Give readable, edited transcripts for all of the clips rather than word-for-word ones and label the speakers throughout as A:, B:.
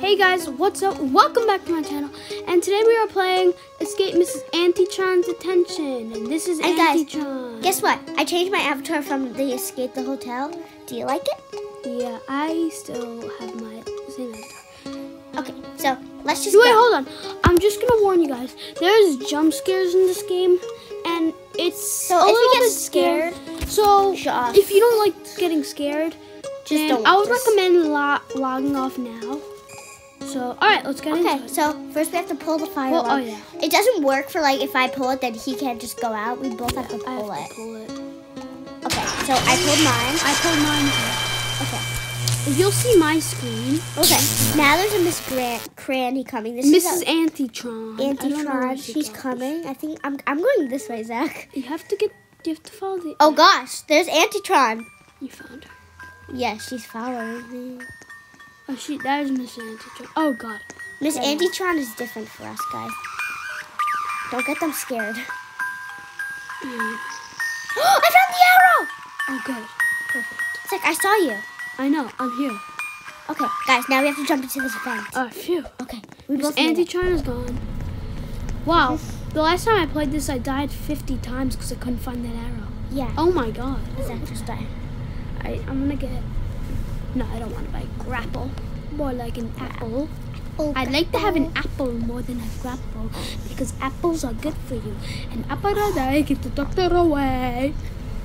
A: Hey guys, what's up? Welcome back to my channel. And today we are playing Escape Mrs. Antitron's Detention. And this is Antitron.
B: Guess what? I changed my avatar from the Escape the Hotel. Do you like it?
A: Yeah, I still have my same avatar.
B: Okay, so let's just
A: Wait, hold on. I'm just gonna warn you guys. There's jump scares in this game, and it's
B: so
A: a
B: if you
A: little
B: get
A: bit
B: scared,
A: so
B: shut off.
A: if you don't like getting scared,
B: Just don't
A: I would
B: watch this.
A: recommend logging off now. So, all right, let's get into it.
B: So first we have to pull the fire
A: Well,
B: alarm.
A: oh yeah.
B: It doesn't work for like if I pull it, then he can't just go out. We both have to
A: I
B: pull
A: have
B: it.
A: to pull it.
B: Okay, so I pulled mine.
A: I pulled mine too.
B: Okay.
A: You'll see my screen.
B: Okay. Now there's a Miss Cranny coming. This
A: Mrs.
B: is
A: Antitron. I don't know where
B: Antitron.
A: she
B: She's
A: goes.
B: coming. I think I'm going this way, Zach.
A: You have to follow the.
B: Oh gosh, there's Antitron.
A: You found her.
B: Yeah, she's following me.
A: Oh, that is Miss Antitron. Oh God.
B: Miss
A: Yeah.
B: Antitron is different for us, guys. Don't get them scared.
A: Yeah.
B: I found the arrow!
A: Oh, good. Perfect.
B: It's like I saw you.
A: I know. I'm here.
B: Okay, guys, now we have to jump into this vent.
A: Oh, phew.
B: Okay, we
A: Miss
B: both made it.
A: Antitron is gone. Wow. The last time I played this, I died 50 times because I couldn't find that arrow.
B: Yeah.
A: Oh my God.
B: Zach just died.
A: I'm gonna get. No, I don't want to buy grapple. More like an apple.
B: Oh,
A: I'd like to have an apple more than a grapple because apples are good for you. An apple a day keeps the doctor away.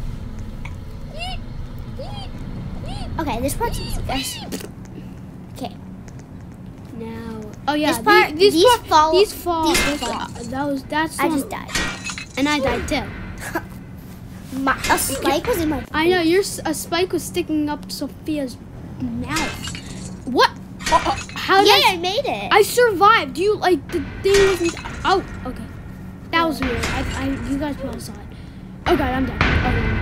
B: Okay, this part's easy, guys. Okay.
A: Now, oh yeah,
B: This part,
A: these fall.
B: These fall.
A: That's.
B: I
A: the
B: just
A: one.
B: died.
A: And I died too.
B: A spike was in my.
A: I know a spike was sticking up Sophia's mouth. What? How did
B: I made it.
A: I survived. You like the thing wasn't out. Okay, that was weird. You guys probably saw it. Oh God, I'm dead. Oh no.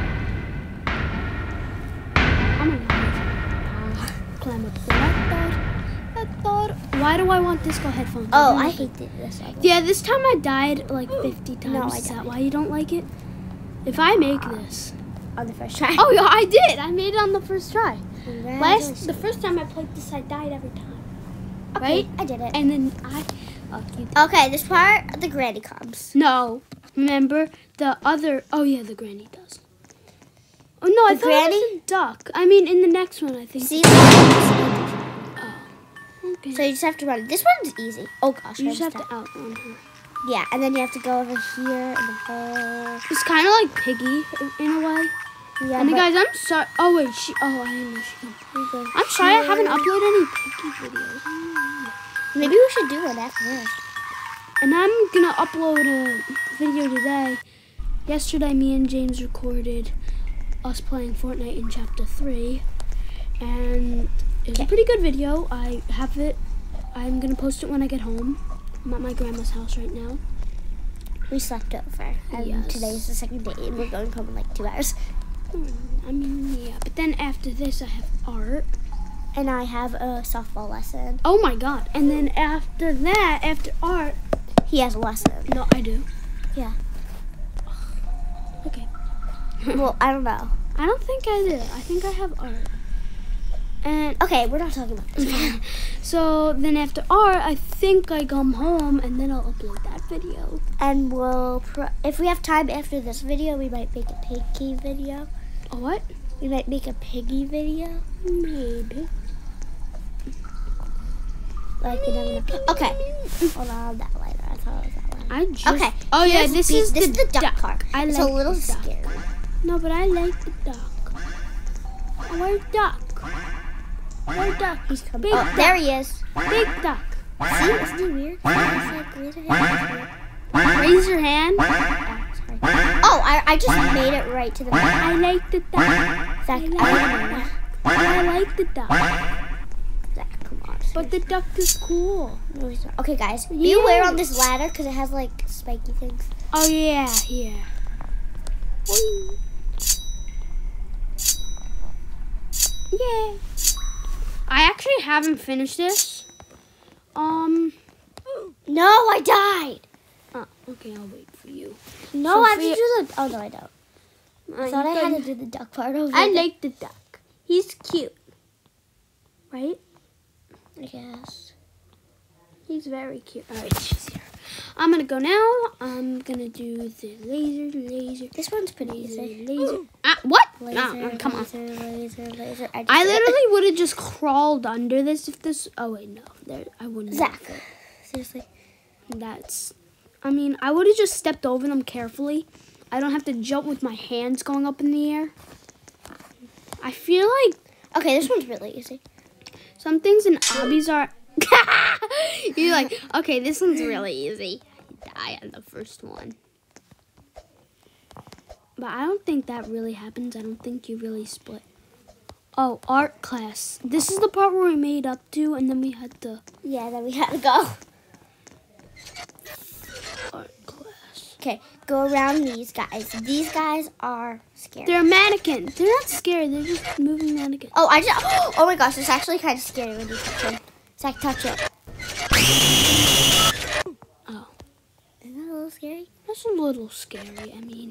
A: I'm gonna climb up there. Why do I want disco headphones?
B: Oh, I hate this.
A: Yeah, this time I died like 50 times.
B: No, I
A: Is that
B: died.
A: why you don't like it? If I make this.
B: On the first try.
A: Oh yeah, I did. I made it on the first try.
B: Congratulations.
A: The first time I played this, I died every time.
B: Okay,
A: Right?
B: I did it.
A: And then oh, you did.
B: Okay, this part, the granny comes.
A: No, remember the other. Oh yeah, the granny does. Oh no, I
B: The
A: thought it
B: granny?
A: was a duck. I mean, in the next one, I think.
B: See?
A: Okay.
B: So you just have to run. This one's easy. Oh gosh,
A: You
B: I
A: just have
B: just
A: to outrun her.
B: Yeah, and then you have to go over here in the hole.
A: It's kind of like Piggy in a way.
B: Yeah,
A: And
B: but
A: guys, I'm sorry. Oh wait, Oh, I didn't know she can.
B: we go
A: I'm sorry, I haven't
B: here.
A: uploaded any Piggy videos.
B: Maybe we should do one after this.
A: And I'm gonna upload a video today. Yesterday, me and James recorded us playing Fortnite in Chapter 3. And it's a pretty good video. I have it. I'm gonna post it when I get home. I'm at my grandma's house right now.
B: We slept over, and
A: Yes.
B: today is the second day, and we're going home in like 2 hours.
A: I mean, yeah. But then after this, I have art.
B: And I have a softball lesson.
A: Oh my God. And then after that, after art.
B: He has a lesson.
A: No, I do.
B: Yeah.
A: Okay.
B: Well, I don't know.
A: I don't think I do. I think I have art. And
B: Okay, we're not talking about this.
A: so then after art, I think I come home and then I'll upload that video.
B: And if we have time after this video, we might make a piggy video.
A: A what?
B: We might make a piggy video.
A: Maybe.
B: Like, okay. Hold on, that later. I thought it was that one.
A: I just.
B: Okay.
A: Oh yeah,
B: here's
A: this is
B: the duck part.
A: I
B: It's
A: like
B: a little
A: the duck.
B: scary.
A: No, but I like the duck. Where's duck? Where's duck?
B: He's coming.
A: Big
B: Oh,
A: duck.
B: there he is.
A: Big duck.
B: See, isn't he weird? He's like, raise your hand.
A: Raise your hand.
B: Oh, sorry. Oh, I just made it right to the middle.
A: I like the duck.
B: Zach,
A: I like the duck.
B: Zach, come on.
A: But the duck is cool.
B: Okay, guys,
A: Yeah.
B: beware on this ladder because it has like spiky things.
A: Oh yeah, yeah. Yeah. I actually haven't finished this.
B: No, I died.
A: Okay, I'll wait for you.
B: No, I have to
A: Sophia-
B: do the. Oh no, I don't. I thought I had to do the duck part over.
A: I like the duck. He's cute. Right?
B: I guess.
A: He's very cute. All right, she's here. I'm gonna go now. I'm gonna do the laser.
B: This one's pretty easy.
A: Laser. What?
B: Laser,
A: Come on.
B: laser.
A: I literally would have just crawled under this if this. Oh wait, no. There, I wouldn't.
B: Zach, seriously.
A: I mean, I would have just stepped over them carefully. I don't have to jump with my hands going up in the air. I feel like...
B: Okay, this one's really easy.
A: Some things in obbies are... You're like, okay, this one's really easy. You die on the first one. But I don't think that really happens. I don't think you really split. Oh, art class. This is the part where we made up to, and then we had to...
B: Yeah, then we had to go.
A: Art class.
B: Okay, go around these guys. These guys are scary.
A: They're mannequins. They're not scary. They're just moving mannequins.
B: Oh, oh my gosh, it's actually kind of scary when you touch them. Zach, touch it.
A: Oh.
B: Isn't that a little scary?
A: That's a little scary, I mean.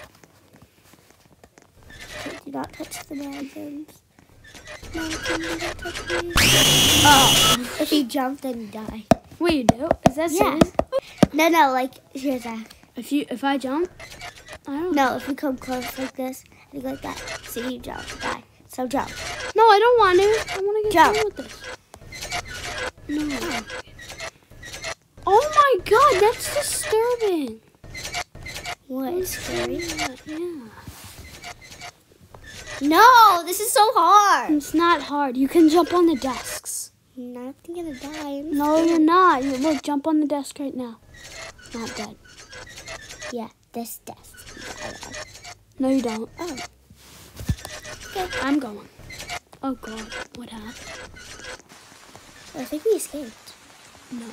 B: Okay, do not touch the mannequins. Mannequins, do not touch me.
A: Oh.
B: If you jump, then you die.
A: Wait, you do? Is that
B: Yeah.
A: serious?
B: No, like, here, Zach.
A: If I jump? I don't
B: No, if you come close like this, and you go like that, see you jump, die. So jump.
A: No, I don't want to. I want to get
B: Jump.
A: done with this. No. Oh my god, that's disturbing.
B: What is scary?
A: Yeah.
B: No, this is so hard.
A: It's not hard. You can jump on the desks.
B: I'm not gonna die.
A: No, you're not. Look, jump on the desk right now. Not dead.
B: Yeah, this desk.
A: No, you don't.
B: Oh.
A: Okay, I'm going. Oh god, what happened?
B: I think we escaped.
A: No.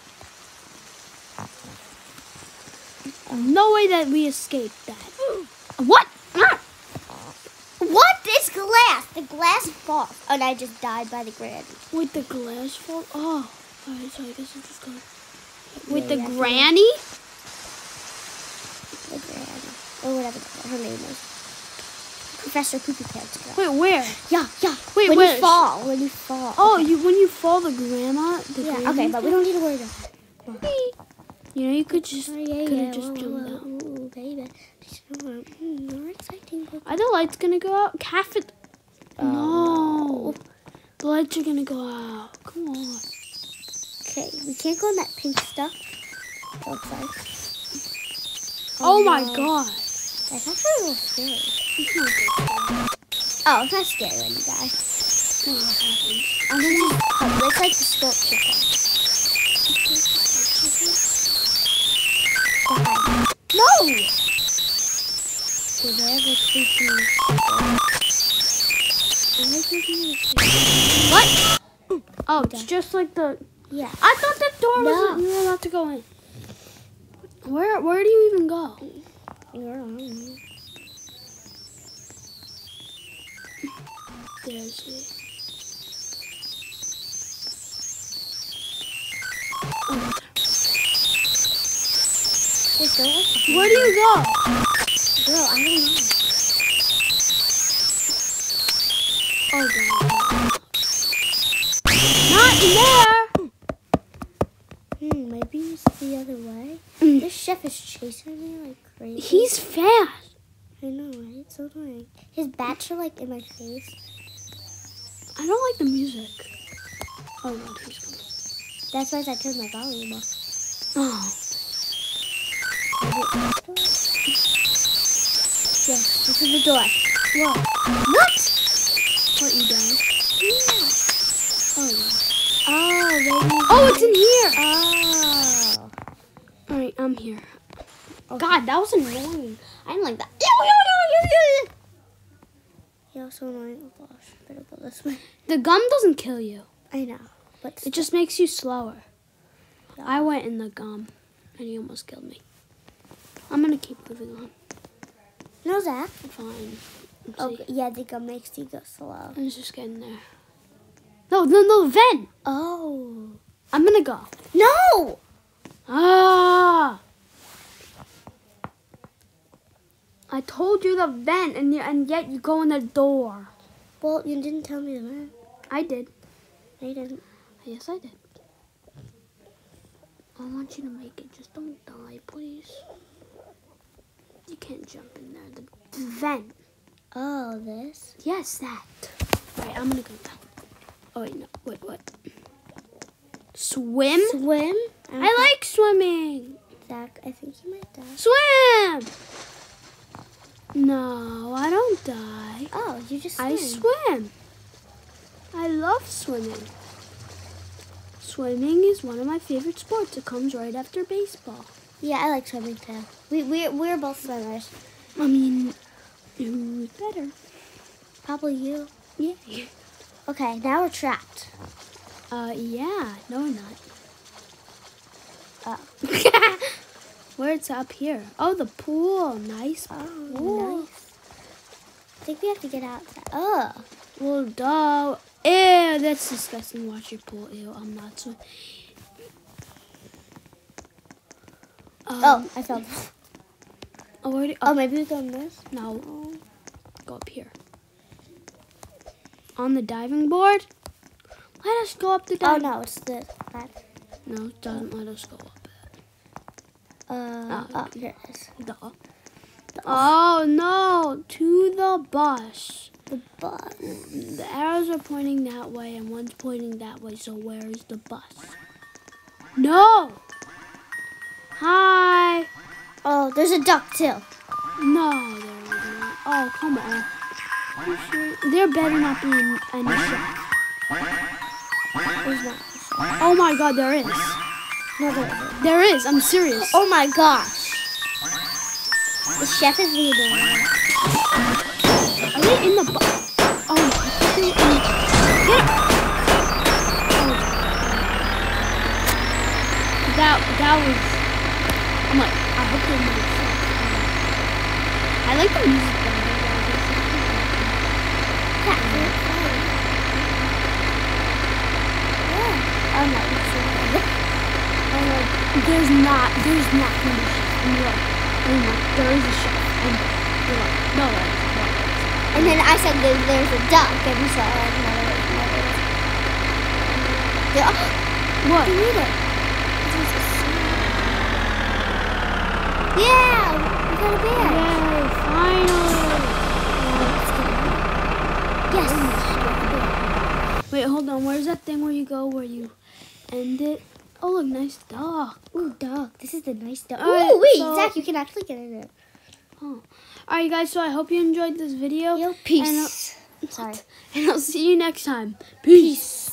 A: No way that we escaped that. What? Ah!
B: What? It's glass. The glass falls. Oh, and I just died by the granny.
A: With the glass fall? Oh. Alright, so I guess I'm just going. With
B: Yeah,
A: the
B: yeah.
A: granny?
B: The granny. Or whatever her name is. Professor Poopy Pants girl.
A: Wait, where?
B: Yeah.
A: Wait,
B: when
A: where?
B: you fall. When you fall.
A: Oh,
B: okay.
A: when you fall, the grandma?
B: Yeah,
A: granny
B: okay, but we don't need to worry about that.
A: You know, you could just,
B: Oh,
A: just jump out.
B: Ooh, baby. More exciting.
A: Are the lights gonna go out? No. The lights are gonna go out. Come on.
B: Okay, we can't go in that pink stuff. It looks like.
A: Oh my
B: no.
A: god.
B: That's actually a little scary.
A: It's not that scary.
B: Oh, it's not scary when you die.
A: No, what happens?
B: I'm gonna just come. It's like the sculpture part. No! So there goes creepy.
A: What? Oh, it's just like the...
B: Yeah.
A: I thought the door
B: No.
A: was... You were allowed to go in. Where do you even go? There's it. Oh, where do you go?
B: Girl, I don't know.
A: Oh, God. Not in there!
B: Maybe it's the other way.
A: Mm.
B: This chef is chasing me like crazy.
A: He's fast.
B: I know, right? So annoying. His bats are like in my face.
A: I don't like the music. Oh, God, he's coming.
B: That's why I turned my volume off.
A: Oh.
B: Yes, this is the door.
A: What?
B: What?
A: What, you died?
B: Yeah.
A: Oh, God.
B: Oh, maybe.
A: Oh, it's in here!
B: Oh.
A: Alright, I'm here.
B: Okay.
A: God, that was annoying. I didn't like that.
B: You're so annoying. Oh gosh, better go this way.
A: The gum doesn't kill you.
B: I know, but
A: It just makes you slower.
B: Yeah.
A: I went in the gum, and he almost killed me. I'm gonna keep moving on.
B: no, Zach.
A: Fine. Let's
B: Okay,
A: see.
B: yeah, the gum makes you go slow.
A: I'm just getting there. No, vent!
B: Oh.
A: I'm gonna go.
B: No!
A: Ah! I told you the vent, and yet you go in the door.
B: Well, you didn't tell me the vent.
A: I did.
B: I didn't.
A: Yes, I did. I want you to make it. Just don't die, please. You can't jump in there. The vent.
B: Oh, this?
A: Yes, that. Alright, I'm gonna go down. Oh, wait, no. Wait, what? Swim?
B: Swim?
A: I like swimming.
B: Zach, I think you might die.
A: Swim! No, I don't die.
B: Oh, you just swim.
A: I swim. I love swimming. Swimming is one of my favorite sports. It comes right after baseball.
B: Yeah, I like swimming too. We're both swimmers.
A: I mean, who's better?
B: Probably you.
A: Yeah.
B: Okay, now we're trapped.
A: Yeah. No, we're not.
B: Oh.
A: Where it's up here? Oh, the pool. Nice pool.
B: Nice. I think we have to get out. Oh.
A: Well, duh. Ew, that's disgusting. Watch your pool. Ew, I'm not so.
B: I fell.
A: Oh,
B: Maybe we go on this?
A: No. Go up here. On the diving board? Let us go up the diving.
B: Oh, no, it's this.
A: No, it doesn't let us go up it.
B: Here it is.
A: Duh. Oh, no. To the bus.
B: The bus.
A: The arrows are pointing that way and one's pointing that way, so where is the bus? No! Hi!
B: Oh, there's a duck too.
A: No, there is not. Oh, come on. You sure? There better not be any shark.
B: There's not.
A: Oh my god, there is.
B: No, there isn't.
A: There is, I'm serious.
B: Oh my gosh. The chef is leaving.
A: Are they in the bus? Oh, I think they're in the... Get up! Oh. That was... I'm like, I hope they're not sharks. I like the music better.
B: Oh no, it's
A: There's not going to be sharks. And you're like, oh my, there is a shark. And you're like, no, there isn't.
B: And then I said there's a duck, and you saw another.
A: What?
B: You need it. Yeah, we got a bear.
A: Yay, finally.
B: Yes.
A: Wait, hold on. Where's that thing where you go where you end it? Oh, look, nice dog.
B: Ooh, dog. This is the nice dog.
A: Alright,
B: Ooh, wait,
A: so-
B: Zach, you can actually get in it.
A: Oh. Alright, guys, so I hope you enjoyed this video.
B: Yo, peace. Sorry.
A: And I'll see you next time. Peace.